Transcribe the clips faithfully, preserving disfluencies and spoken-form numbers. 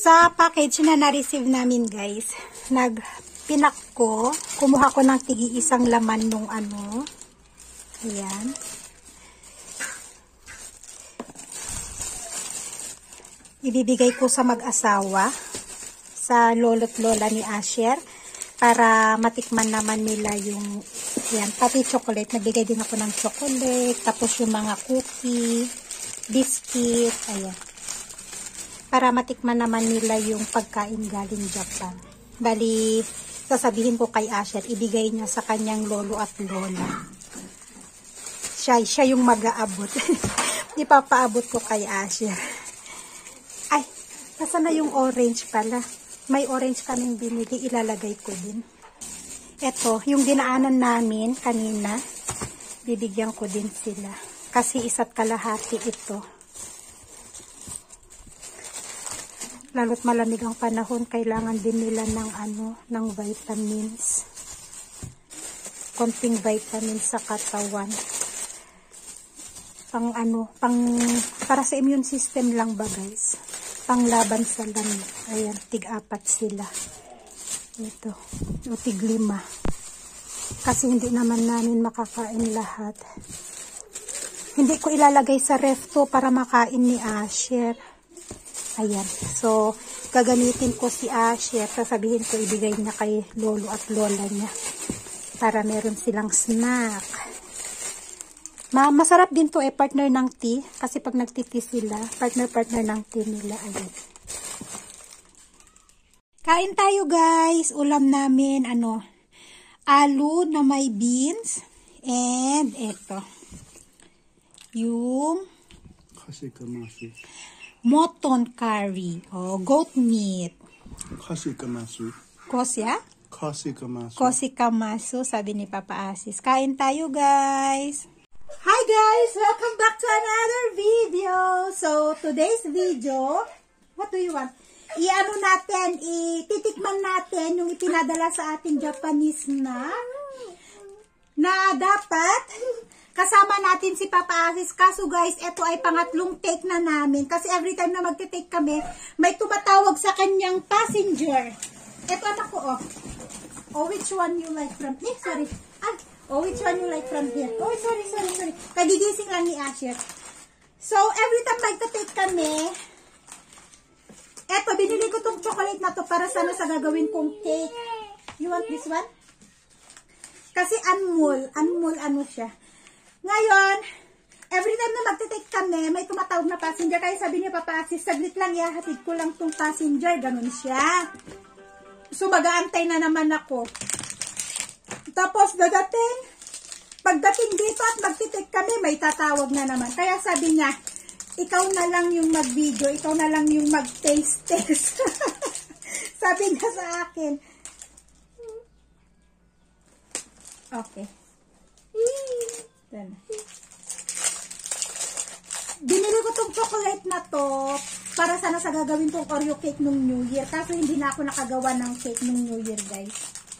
Sa package na na-receive namin guys, nagpinak ko, kumuha ko ng tigi isang laman nung ano. Ayan. Ibibigay ko sa mag-asawa, sa lolo't lola ni Asher, para matikman naman nila yung, yan, pati chocolate. Nagbigay din ako ng chocolate, tapos yung mga cookie, biscuit, ayan. Para matikman naman nila yung pagkain galing Japan. Bali, sasabihin ko kay Asher, ibigay niya sa kanyang lolo at lola. Siya, siya yung mag-aabot. Ipapaabot ko kay Asher. Ay, nasa na yung orange pala. May orange kaming binili, ilalagay ko din. Ito, yung dinaanan namin kanina, bibigyan ko din sila. Kasi isa't kalahati ito. Lalo't malamig ang panahon, kailangan din nila ng ano, ng vitamins. Konting vitamins sa katawan. Pang ano, pang para sa immune system lang ba guys? Panglaban sa lamig. Ayan, tig-apat sila. Ito, o tig-lima. Kasi hindi naman namin makakain lahat. Hindi ko ilalagay sa ref to para makain ni Asher. Ayan. So, gagamitin ko si Asher. Sasabihin ko, ibigay niya kay lolo at lola niya. Para meron silang snack. Ma masarap din to eh, partner ng tea. Kasi pag nagtiti sila, partner-partner ng tea nila. Ayan. Kain tayo guys. Ulam namin, ano, alu na may beans. And, eto. Yung Kashikamasi. Moton curry o goat meat. Kashikamasi. Kosya? Kashikamasi. Kosikamasu, sabi ni Papa Asis. Kain tayo guys. Hi guys! Welcome back to another video. So, today's video, what do you want? I-ano natin, ititikman natin yung ipinadala sa ating Japanese na na dapat kasama natin si Papa Asis. Kaso guys, ito ay pangatlong take na namin. Kasi every time na magte-take kami, may tumatawag sa kanyang passenger. Ito anak ko, oh. Oh, which one you like from... Eh, sorry. Ah, oh, which one you like from here? Oh, sorry, sorry, sorry. Kagigising lang ni Asher. So, every time magte-take kami, eto, binili ko tong chocolate na to para sana sa gagawin kong cake. You want this one? Kasi unmul. Unmul, ano siya. Ngayon, every time na magte-take kami, may tumatawag na passenger. Kaya sabi niya, Papa Asis, saglit lang, ihahatid ko lang tong passenger. Ganun siya. So, mag-aantay na naman ako. Tapos, dadating, pagdating dito at magte-take kami, may tatawag na naman. Kaya sabi niya, ikaw na lang yung mag-video, ikaw na lang yung mag-taste-test. Sabi niya sa akin. Okay. Binili ko tong chocolate na to para sana sa gagawin kong Oreo cake nung New Year. Kaso hindi na ako nakagawa ng cake nung New Year guys.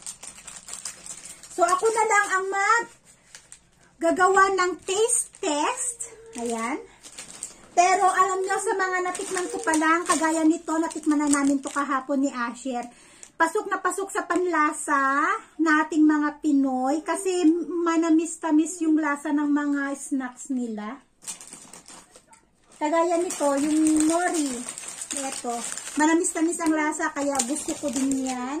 So ako na lang ang mag gagawa ng taste test. Ayan. Pero alam nyo, sa mga natikman ko pa lang, kagaya nito, natikman na namin to kahapon ni Asher. Pasok na pasok sa panlasa nating mga Pinoy kasi manamis-tamis yung lasa ng mga snacks nila. Kagaya nito, yung nori. Ito, manamis-tamis ang lasa kaya gusto ko din yan.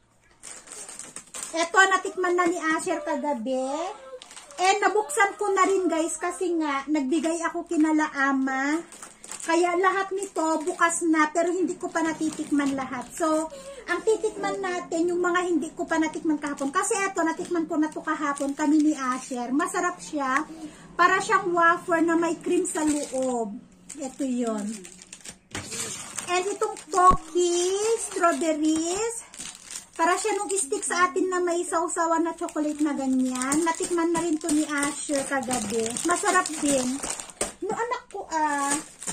Ito, natikman na ni Asher kagabi. And nabuksan ko na rin guys kasi nga nagbigay ako kinala ama. Kaya lahat nito bukas na pero hindi ko pa natitikman lahat. So, ang titikman natin yung mga hindi ko pa natikman kahapon. Kasi eto, natikman ko na to kahapon kami ni Asher. Masarap siya. Para siyang wafer na may cream sa loob. Ito yon. And itong Pocky strawberries. Para siya nung stick sa atin na may sausawan na chocolate na ganyan. Natikman na rin to ni Asher kagabi. Masarap din. No anak ko ah.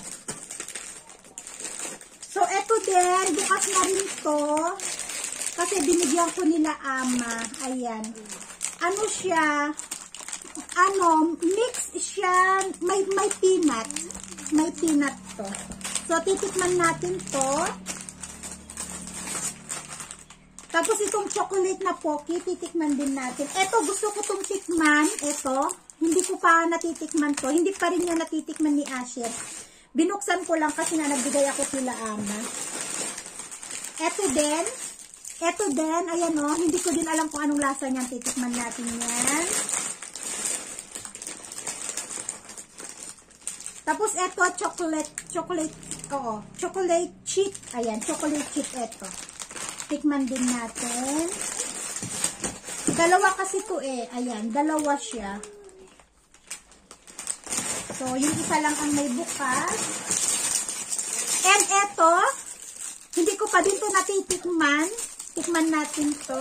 So, eto din, bukas na rin to. Kasi binigyan ko nila ama. Ayan. Ano siya? Ano, mix siya. May, may peanut. May peanut to. So, titikman natin to. Tapos itong chocolate na Pocky, titikman din natin. Ito, gusto ko itong tikman. Ito, hindi ko pa natitikman to. Hindi pa rin niya natitikman ni Asher. Binuksan ko lang kasi na nagbigay ako kila Ama. Ito din. Ito din, ayan o. Hindi ko din alam kung anong lasa niyan. Titikman natin yan. Tapos ito, chocolate, chocolate, oo, chocolate chip. Ayan, chocolate chip ito. Tikman din natin. Dalawa kasi to eh. Ayan, dalawa siya. So, yung isa lang ang may bukas. And eto, hindi ko pa din to natitikman. Tikman natin to.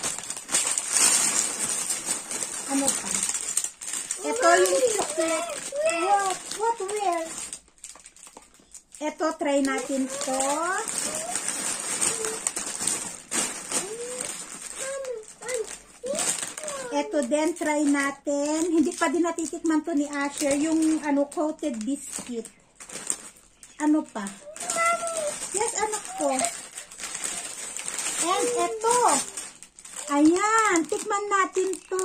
Ano pa? Ito yung chocolate. What? What? Where? Ito, try natin to. Ito din, try natin. Hindi pa din natitikman to ni Asher. Yung ano, coated biscuit. Ano pa? Yes, anak ko. And ito. Ayan, tikman natin to.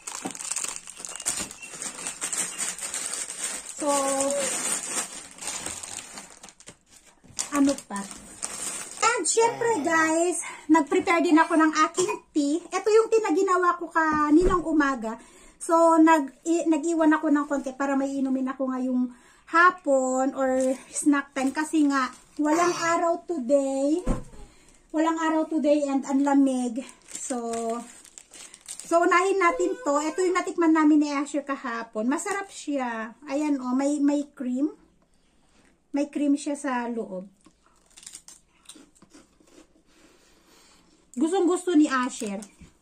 So, ano pa? And syempre guys, nag-prepare din ako ng aking tea. Ito yung tea na ginawa ko kaninang umaga. So, nag nag-iwan ako ng konti para may inumin ako ngayong hapon or snack time. Kasi nga, walang araw today. Walang araw today and ang lamig. So, so unahin natin to. Ito yung natikman namin ni Asher kahapon. Masarap siya. Ayan o, oh, may, may cream. May cream siya sa loob. Gustong gusto ni Asher.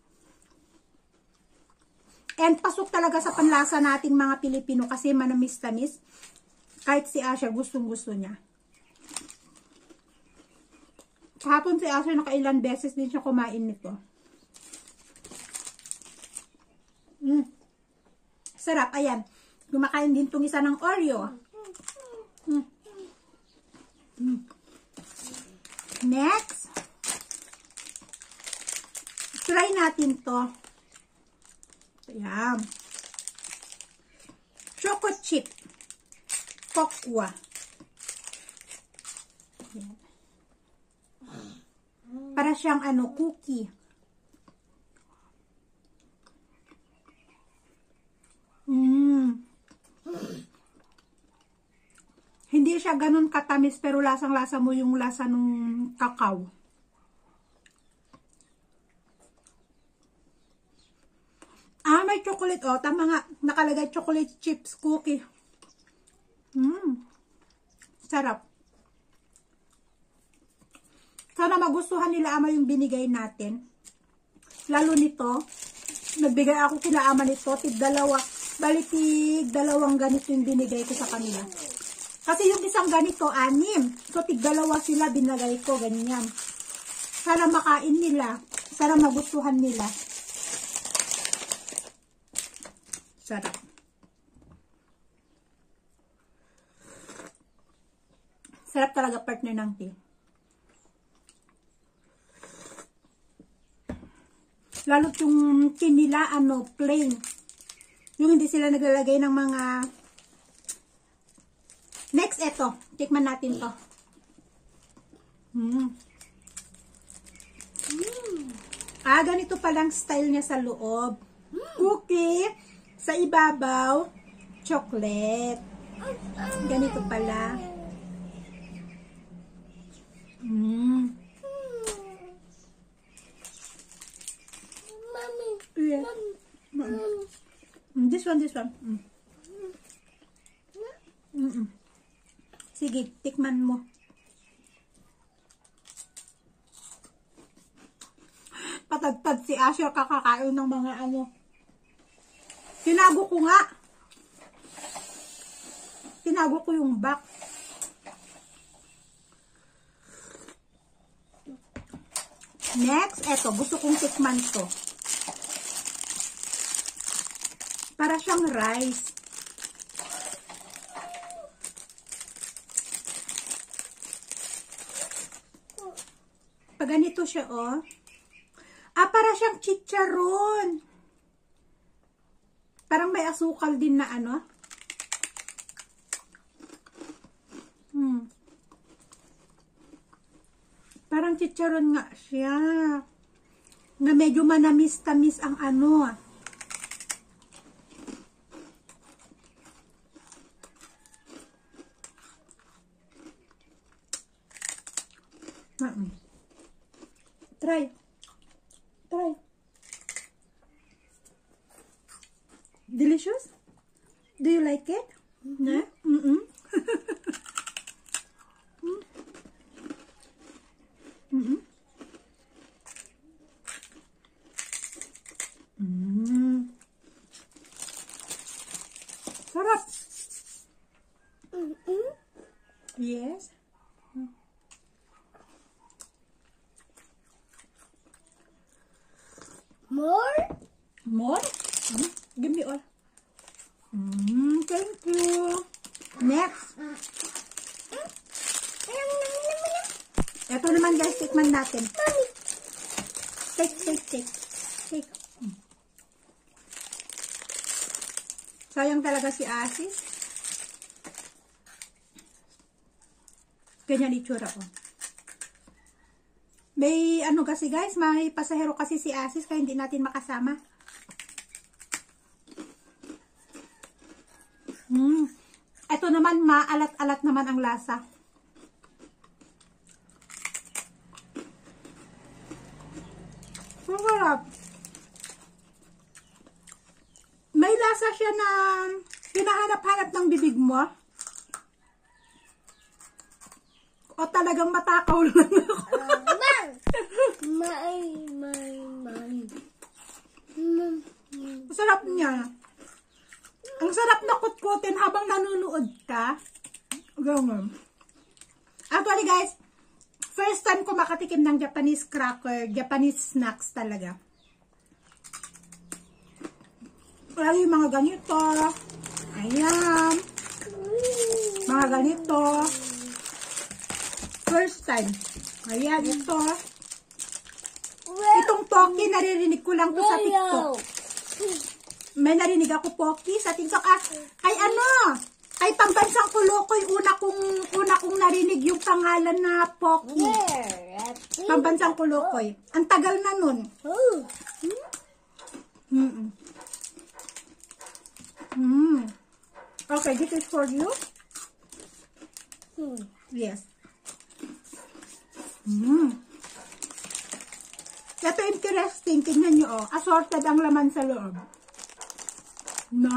And pasok talaga sa panlasa nating mga Pilipino kasi manamis-tamis. Kahit si Asher, gustong gusto niya. Kahapon si Asher, nakailan beses din siya kumain nito. Mm. Sarap, ayan. Kumakain din itong isa ng Oreo. Mm. Mm. Next. Try natin to. Ayan. Choco chip. Cocoa. Ayan. Para siyang ano, cookie. Mm. Hindi siya ganun katamis pero lasang-lasa mo yung lasa ng kakao. Ah, may chocolate. Oh, tama nga. Nakalagay chocolate chips cookie. Mmm. Sarap. Sana magustuhan nila Ama yung binigay natin. Lalo nito. Nagbigay ako kila Ama nito. Tig dalawa. Balik tig dalawang ganito yung binigay ko sa kanila. Kasi yung isang ganito, anim. So, tig dalawa sila binagay ko. Ganyan. Sana makain nila. Sana magustuhan nila. Sarap. Sarap talaga partner ng tea. Lalo yung tea nila, ano, plain. Yung hindi sila naglalagay ng mga... Next, eto. Tikman natin to. Mm. Mm. Ah, ganito palang style niya sa loob. Cookie. Sa ibabaw, chocolate. Ganito pala. Mm. Mommy. Yeah. Mommy. Mm. This one, this one. Mm. Mm -mm. Sige, tikman mo. Patagtad si Asher kakakain ng mga ano. Tinago ko nga. Tinago ko yung back. Next, eto. Gusto kong tikman to. Para siyang rice. Pag ganito siya, oh. Ah, para siyang chicharon. Parang may asukal din na ano. Hmm. Parang chicharon nga siya. Na medyo manamis-tamis ang ano. Uh-uh. Try. Try. Delicious? Do you like it? Mm-hmm. No? Mm-mm. Mm-hmm. Mm. Sarap. Mm-mm. Yes. More? More? Mm. Give me all. Mm, thank you. Next. Ito naman guys, tikman natin. Take, take, take. Take. Mm. Sayang talaga si Asis. Ganyan itsura ko. May ano kasi guys, may pasahero kasi si Asis kaya hindi natin makasama. Hmm. Ito naman, maalat-alat naman ang lasa. Masarap. May lasa siya na hinahanap-hanap ng bibig mo. O talagang matakaw lang ako. My, my, my. Masarap niya. Ang sarap na kutkutin habang nanonood ka. Ganun. Actually guys, first time ko makatikim ng Japanese cracker, Japanese snacks talaga. Lagi yung mga ganito. Ayan. Mga ganito. First time. Ayan, ito. Itong Pocky, naririnig ko lang to sa TikTok. May narinig ako Pocky sa TikTok. Ah, ay ano? Ay pambansang Kulukoy. Una kong, una kong narinig yung pangalan na Pocky. Pambansang Kulukoy. Ang tagal na nun. Mm -mm. Mm. Okay, this is for you. Yes. Mm. Ito interesting. Tingnan nyo, oh. Assorted ang laman sa loob. No?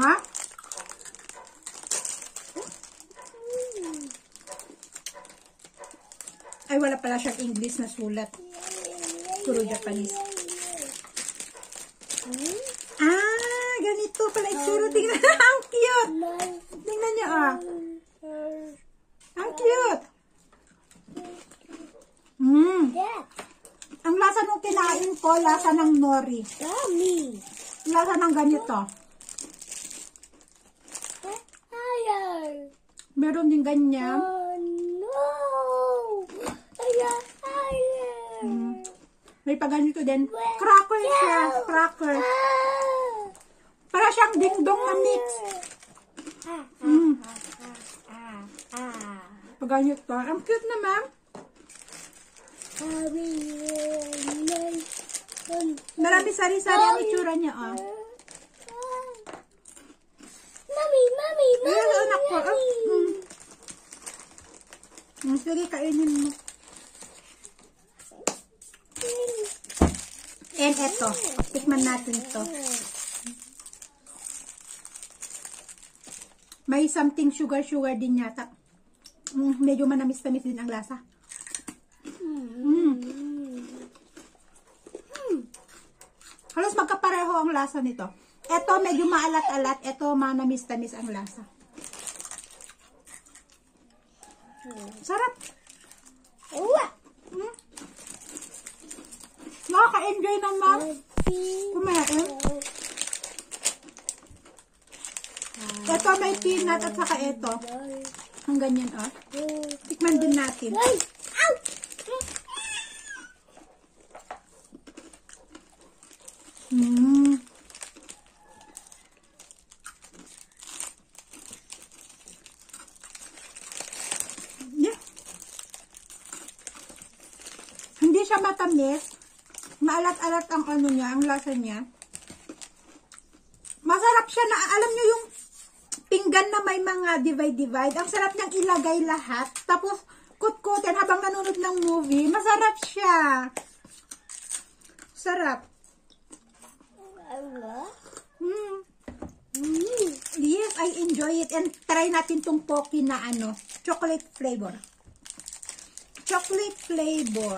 Ay, wala pala siyang English na sulat. Puro Japanese. Ah, ganito pala itsura. Tingnan. Ang cute. Tingnan nyo, oh. Ang cute. Mm. Ang lasa nung kinain ko, lasa ng nori. Yummy. Lasa ng ganito. Higher. Meron din ganyan. Oh no. Higher. Higher. Mm. May pa ganito din. Cracker siya. Cracker. Para siyang dingdong na mix. Mm. Pa ganito. Ang cute naman. Marami sari-sari ang itsura niya, oh. Mami, mami, mami, Ayan, anak ko. mami. Mm. Mm, sige, kainin mo. And eto, tikman natin to. May something sugar-sugar din yata. Mm, medyo manamis-tamis din ang lasa. Mm. Halos magkapareho ang lasa nito. Ito medyo maalat-alat, ito manamis-tamis ang lasa. Sarap. Mm. Nakaka-enjoy naman kumain. Ito may peanut at saka ito. Ang ganyan, oh. Tikman din natin. Mm. Yeah. Hindi siya matamis. Maalat-alat ang ano niya, ang lasa niya. Masarap siya na, alam niyo yung pinggan na may mga divide-divide. Ang sarap niyang ilagay lahat. Tapos, kut-kutin habang nanonood ng movie. Masarap siya. Sarap. Mm. Mm. Yes, I enjoy it. And try natin tong Pocky na ano, chocolate flavor. Chocolate flavor.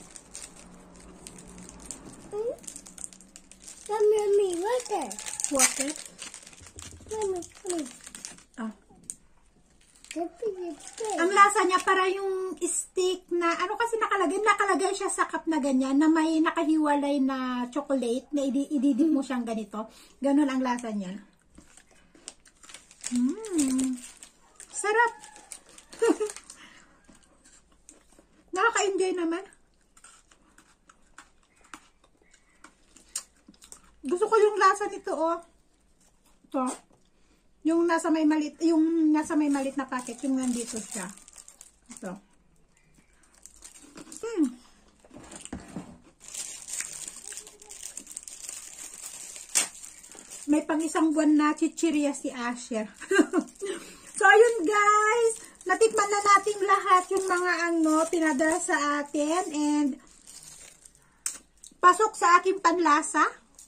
Mommy, mommy, water. Water. Mommy, mommy. Ah. Ang Ang lasa niya para yung steak na, ano kasi nakalagay? Nakalagay siya sa cup na ganyan, na may nakahiwalay na chocolate, na ididip mo siyang ganito. Ganon ang lasa niya. Mmm. Sarap. Nakaka-enjoy naman. Gusto ko yung lasa nito, oh. Ito. Yung nasa may malit, yung nasa may malit na packet, yung nandito siya. Ito. Hmm. May pang isang buwan na chichirya si Asher. So, ayun guys. Natikman na natin lahat yung mga ano, pinadala sa atin. And, pasok sa aking panlasa.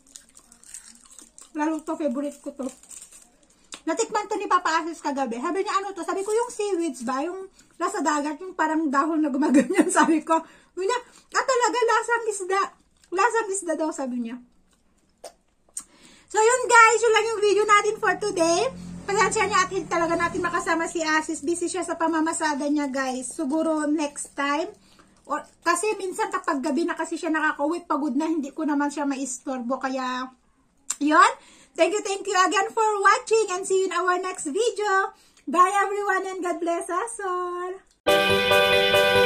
Lalo to, favorite ko to. Natikman to ni Papa Asis kagabi. Sabi niya, ano to? Sabi ko, yung seaweeds ba? Yung nasa dagat, yung parang dahon na gumaganyan. Sabi ko, sabi niya, ah talaga, lasang isda. Lasang isda daw, sabi niya. So, yun guys, yun lang yung video natin for today. Pasensya niya at hindi talaga natin makasama si Asis. Busy siya sa pamamasada niya, guys. Siguro next time. Or, kasi minsan kapag gabi na kasi siya nakakauwi, pagod na, hindi ko naman siya maistorbo. Kaya, yun. Thank you, thank you again for watching and see you in our next video. Bye everyone and God bless us all.